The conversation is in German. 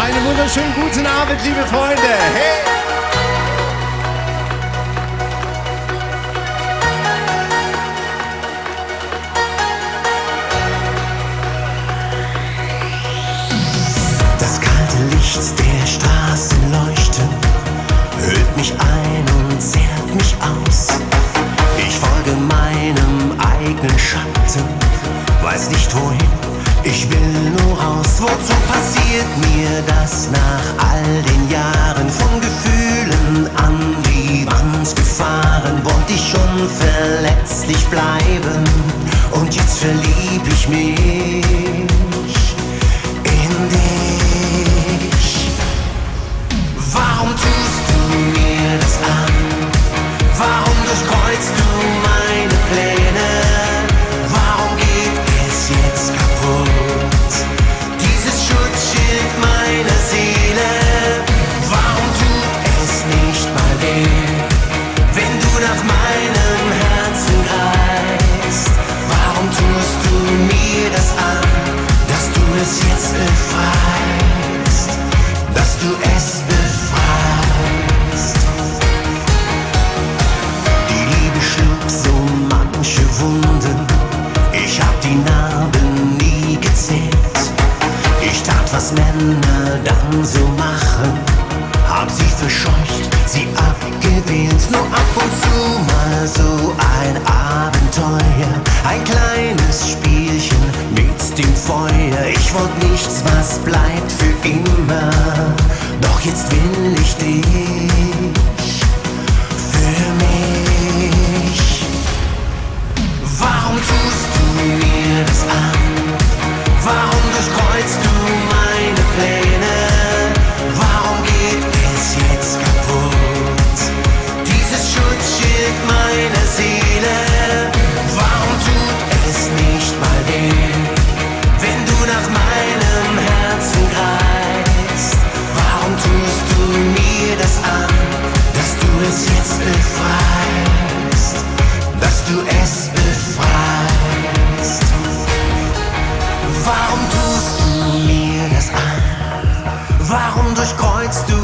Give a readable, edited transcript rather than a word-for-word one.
Einen wunderschönen guten Abend, liebe Freunde. Hey! Das kalte Licht der Straßenleuchten hüllt mich ein und zehrt mich aus. Ich folge meinem eigenen Schatten, weiß nicht wohin, ich will nur raus. Wozu passiert mir das nach all den Jahren von Gefühlen an die Wand gefahren? Wollte ich schon verletzlich bleiben und jetzt verlieb ich mich in dich. Warum tust du mir das an? Warum durchkreuzt du meine Pläne? Warum geht es jetzt kaputt? Dieses Schutzschild meiner Seele. Warum tut es nicht mal weh, wenn du nach meinem Herzen greifst? Warum tust du mir das an, dass du es jetzt befreist? Dass du es befreist. Die Liebe schlug so manche Wunden, ich hab die Narben nie gezählt. Ich tat, was Männer dann so machen, hab sie verscheucht, sie abgewählt. Nur ab und zu mal so ein Abenteuer, ein kleines Spielchen mit dem Feuer. Ich wollt nichts, was bleibt für immer, doch jetzt will ich dich für mich. Warum tust du mir das an? Warum durchkreuzt du meine Pläne? Warum geht es jetzt kaputt? Dieses Schutzschild meiner Seele. Warum tut es nicht mal weh, wenn du nach meinem Herzen greifst? Warum tust du mir das an, dass du es jetzt befreist? Dass du es befreist. Warum tust du mir das an? Warum durchkreuzt du